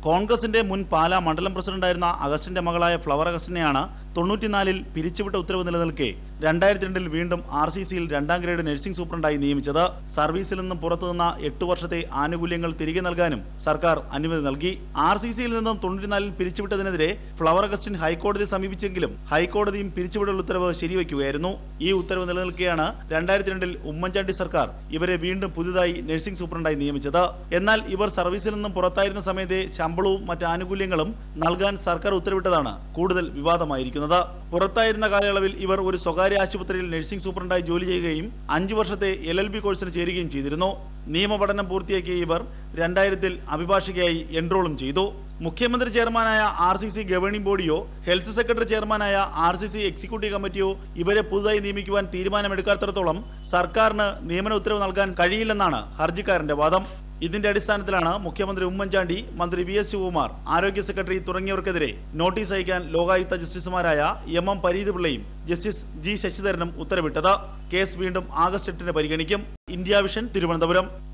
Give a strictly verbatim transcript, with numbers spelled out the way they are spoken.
കോൺഗ്രസിന്റെ മുൻ പാലാ മണ്ഡലം പ്രസിഡന്റായിരുന്ന അഗസ്റ്റിന്റെ മകളായ ഫ്ലവർ അഗസ്റ്റിനെയാണ് തൊണ്ണൂറ്റിനാലിൽ പിരിച്ചുവിട്ട ഉത്തരവ് നിലനിൽക്കെ രണ്ടായിരത്തി രണ്ടിൽ വീണ്ടും ആർ സി സിയിൽ രണ്ടാം ഗ്രേഡ് നഴ്സിംഗ് സൂപ്രണ്ടായി നിയമിച്ചത്. സർവീസിൽ നിന്നും പുറത്തുനിന്ന എട്ടു വർഷത്തെ ആനുകൂല്യങ്ങൾ തിരികെ നൽകാനും സർക്കാർ അനുമതി നൽകി. ആർ സി സിയിൽ നിന്നും തൊണ്ണൂറ്റിനാലിൽ പിരിച്ചുവിട്ടതിനെതിരെ ഫ്ലവർ അഗസ്റ്റിൻ ഹൈക്കോടതിയെ സമീപിച്ചെങ്കിലും ഹൈക്കോടതിയും പിരിച്ചുവിടൽ ഉത്തരവ് ശരിവയ്ക്കുകയായിരുന്നു. ഈ ഉത്തരവ് നിലനിൽക്കെയാണ് രണ്ടായിരത്തി രണ്ടിൽ ഉമ്മൻചാണ്ടി സർക്കാർ ഇവരെ വീണ്ടും പുതുതായി നഴ്സിംഗ് സൂപ്രണ്ടായി നിയമിച്ചത്. എന്നാൽ ഇവർ സർവീസിൽ നിന്നും പുറത്തായിരുന്ന സമയത്തെ ശമ്പളവും മറ്റ് ആനുകൂല്യങ്ങളും നൽകാൻ സർക്കാർ ഉത്തരവിട്ടതാണ് കൂടുതൽ വിവാദമായിരിക്കുന്നത്. പുറത്തായിരുന്ന കാലയളവിൽ ഇവർ ഒരു സ്വകാര്യ ആശുപത്രിയിൽ നഴ്സിംഗ് സൂപ്രണ്ടായി ജോലി ചെയ്യുകയും അഞ്ചു വർഷത്തെ എൽ എൽ ബി കോഴ്സിന് ചേരുകയും ചെയ്തിരുന്നു. നിയമപഠനം പൂർത്തിയാക്കിയ ഇവർ രണ്ടായിരത്തിൽ അഭിഭാഷകയായി എൻറോളും ചെയ്തു. മുഖ്യമന്ത്രി ചെയർമാനായ ആർ സി സി ഗവേണിംഗ് ബോഡിയോ ഹെൽത്ത് സെക്രട്ടറി ചെയർമാനായ ആർ സി സി എക്സിക്യൂട്ടീവ് കമ്മിറ്റിയോ ഇവരെ പുതുതായി നിയമിക്കുവാൻ തീരുമാനമെടുക്കാത്തിടത്തോളം സർക്കാരിന് നിയമന ഉത്തരവ് നൽകാൻ കഴിയില്ലെന്നാണ് ഹർജിക്കാരന്റെ വാദം. ഇതിന്റെ അടിസ്ഥാനത്തിലാണ് മുഖ്യമന്ത്രി ഉമ്മൻചാണ്ടി, മന്ത്രി വി എസ് ശിവകുമാർ, ആരോഗ്യ സെക്രട്ടറി തുടങ്ങിയവർക്കെതിരെ നോട്ടീസ് അയക്കാൻ ലോകായുക്ത ജസ്റ്റിസുമാരായ എം എം പരീത് പിള്ളയും ജസ്റ്റിസ് ജി ശശിധരനും ഉത്തരവിട്ടത്. കേസ് വീണ്ടും ആഗസ്റ്റ് എട്ടിന് പരിഗണിക്കും. India Vision, Thiruvananthapuram.